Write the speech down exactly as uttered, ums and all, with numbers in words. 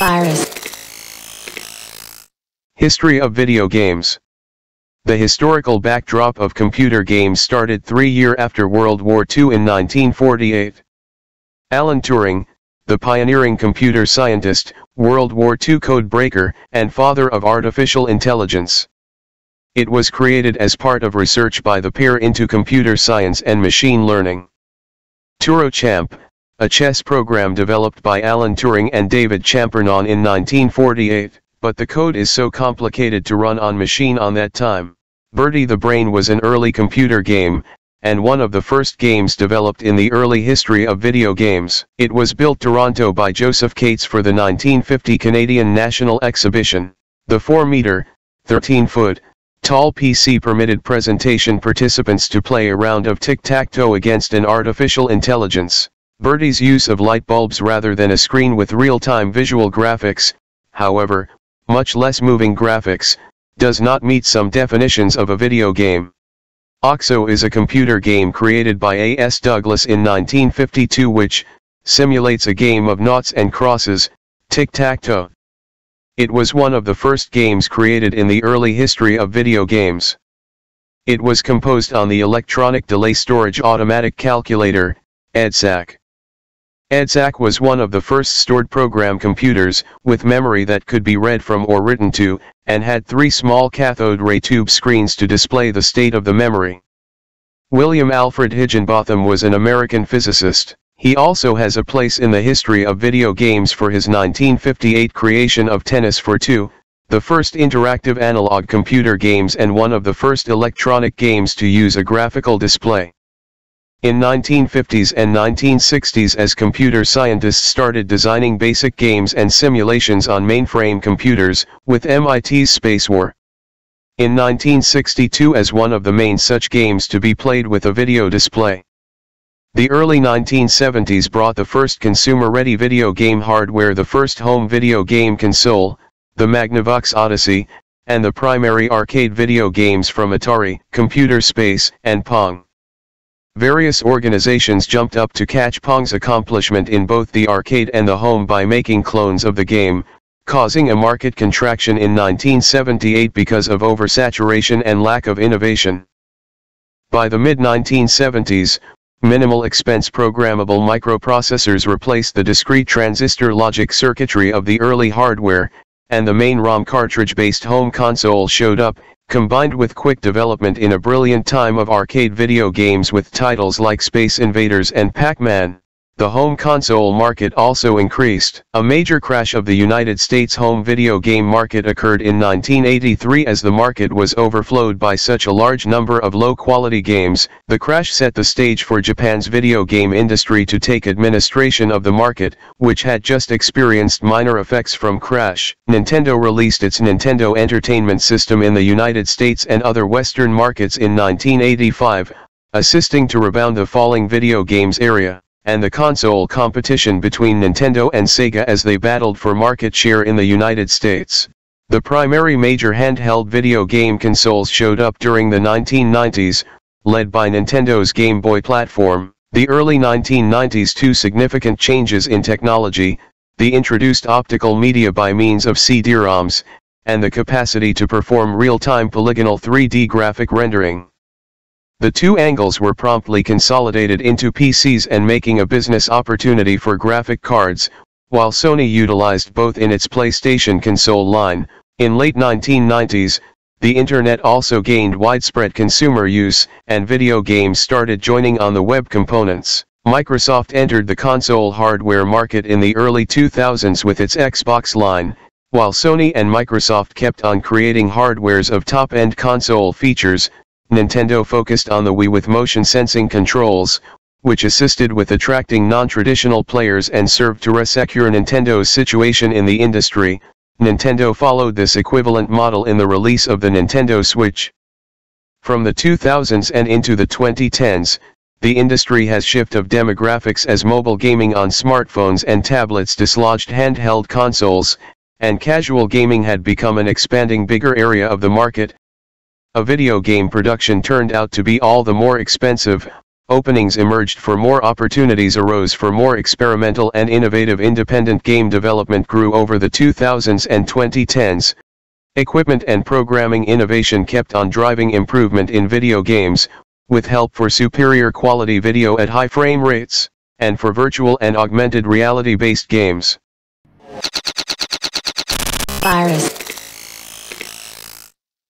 Virus. History of video games. The historical backdrop of computer games started three years after World War Two in nineteen forty-eight. Alan Turing, the pioneering computer scientist, World War Two code breaker, and father of artificial intelligence. It was created as part of research by the pair into computer science and machine learning. TuroChamp, a chess program developed by Alan Turing and David Champernowne in nineteen forty-eight, but the code is so complicated to run on machine on that time. Bertie the Brain was an early computer game, and one of the first games developed in the early history of video games. It was built Toronto by Joseph Cates for the nineteen fifty Canadian National Exhibition. The four meter, thirteen foot, tall P C permitted presentation participants to play a round of tic-tac-toe against an artificial intelligence. Bertie's use of light bulbs rather than a screen with real-time visual graphics, however, much less moving graphics, does not meet some definitions of a video game. OXO is a computer game created by A S Douglas in nineteen fifty-two which simulates a game of noughts and crosses, tic-tac-toe. It was one of the first games created in the early history of video games. It was composed on the Electronic Delay Storage Automatic Calculator, E D S A C. E D S A C was one of the first stored program computers, with memory that could be read from or written to, and had three small cathode ray tube screens to display the state of the memory. William Alfred Higginbotham was an American physicist. He also has a place in the history of video games for his nineteen fifty-eight creation of Tennis for Two, the first interactive analog computer games and one of the first electronic games to use a graphical display. In nineteen fifties and nineteen sixties, as computer scientists started designing basic games and simulations on mainframe computers, with M I T's Space War. In nineteen sixty-two, as one of the main such games to be played with a video display. The early nineteen seventies brought the first consumer-ready video game hardware, the first home video game console, the Magnavox Odyssey, and the primary arcade video games from Atari, Computer Space, and Pong. Various organizations jumped up to catch Pong's accomplishment in both the arcade and the home by making clones of the game, causing a market contraction in nineteen seventy-eight because of oversaturation and lack of innovation. By the mid nineteen seventies, minimal expense programmable microprocessors replaced the discrete transistor logic circuitry of the early hardware, and the main ROM cartridge-based home console showed up, combined with quick development in a brilliant time of arcade video games with titles like Space Invaders and Pac-Man. The home console market also increased. A major crash of the United States home video game market occurred in nineteen eighty-three as the market was overflowed by such a large number of low-quality games. The crash set the stage for Japan's video game industry to take administration of the market, which had just experienced minor effects from crash. Nintendo released its Nintendo Entertainment System in the United States and other Western markets in nineteen eighty-five, assisting to rebound the falling video games area, and the console competition between Nintendo and Sega as they battled for market share in the United States. The primary major handheld video game consoles showed up during the nineteen nineties, led by Nintendo's Game Boy platform. The early nineteen nineties two significant changes in technology, the introduced optical media by means of C D ROMs, and the capacity to perform real-time polygonal three D graphic rendering. The two angles were promptly consolidated into P Cs and making a business opportunity for graphic cards, while Sony utilized both in its PlayStation console line. In late nineteen nineties, the Internet also gained widespread consumer use, and video games started joining on the web components. Microsoft entered the console hardware market in the early two thousands with its Xbox line, while Sony and Microsoft kept on creating hardwares of top-end console features. Nintendo focused on the Wii with motion-sensing controls, which assisted with attracting non-traditional players and served to resecure Nintendo's situation in the industry. Nintendo followed this equivalent model in the release of the Nintendo Switch. From the two thousands and into the twenty tens, the industry has shifted of demographics as mobile gaming on smartphones and tablets dislodged handheld consoles, and casual gaming had become an expanding bigger area of the market. A video game production turned out to be all the more expensive, openings emerged for more opportunities arose for more experimental and innovative independent game development grew over the two thousands and twenty tens. Equipment and programming innovation kept on driving improvement in video games, with help for superior quality video at high frame rates, and for virtual and augmented reality-based games. Virus.